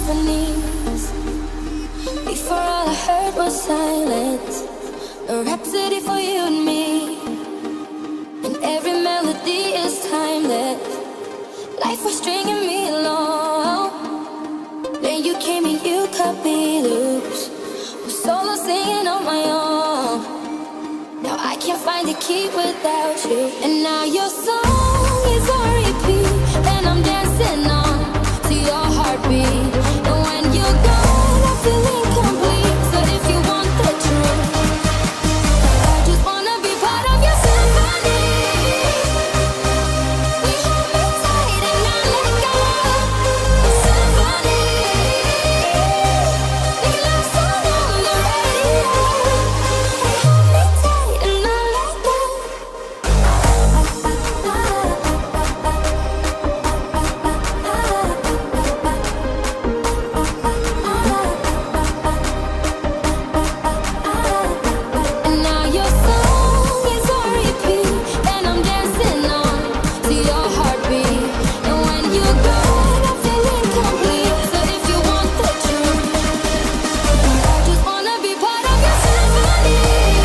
symphonies. Before all I heard was silence, a rhapsody for you and me. And every melody is timeless. Life was stringing me along. Then you came and you cut me loose. Was solo singing on my own. Now I can't find a key without you. And now your song is on repeat, and I'm dancing on to your heartbeat. And when you're gone, I feel incomplete. So if you want the truth, I just wanna be part of your symphony. We hold me tight and not let go. Symphony, like a love song on the radio. We hold me tight and not let go. And now your song is on repeat, and I'm dancing on to your heartbeat. And when you're gone, I feel incomplete. So if you want the truth, I just wanna be part of your symphony.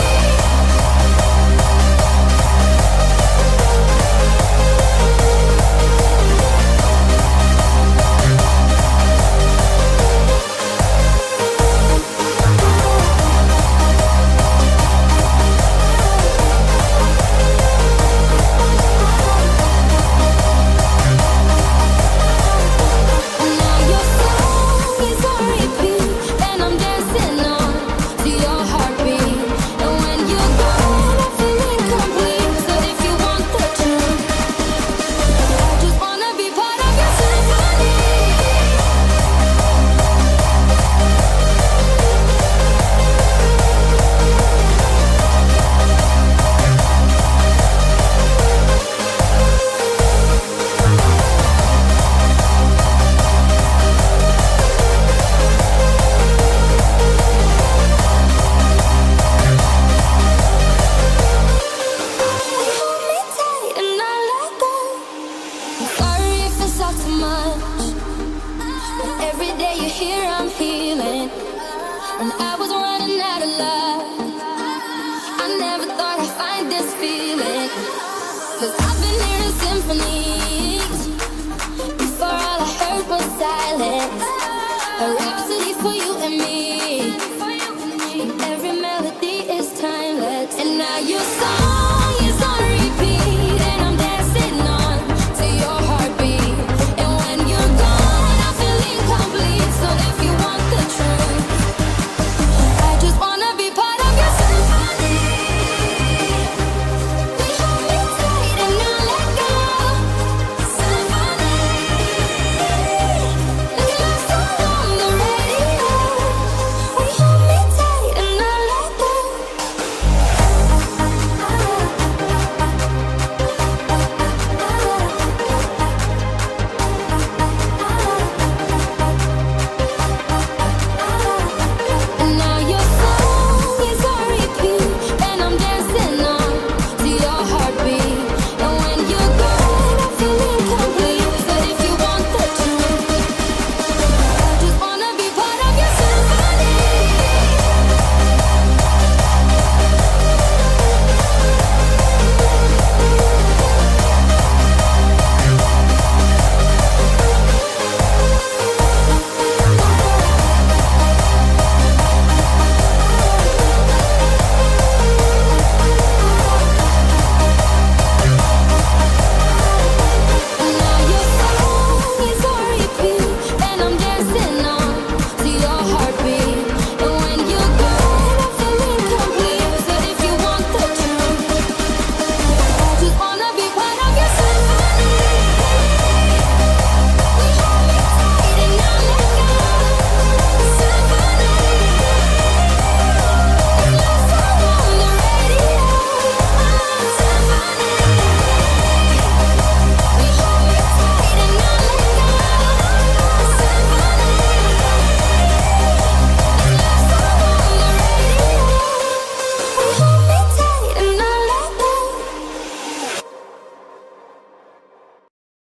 And now your song is on repeat, and I'm dancing on to your heartbeat. And when you're gone, I feel incomplete. So if you want the truth, I just wanna be part of your symphony. Hold me tight and not let go. I'm sorry if it's all too much, but every day you're here I'm healing. And I was running out of love. I never thought I'd find this feeling, 'cause I've been hearing symphonies. Before all I heard was silence, a rhapsody for you and me.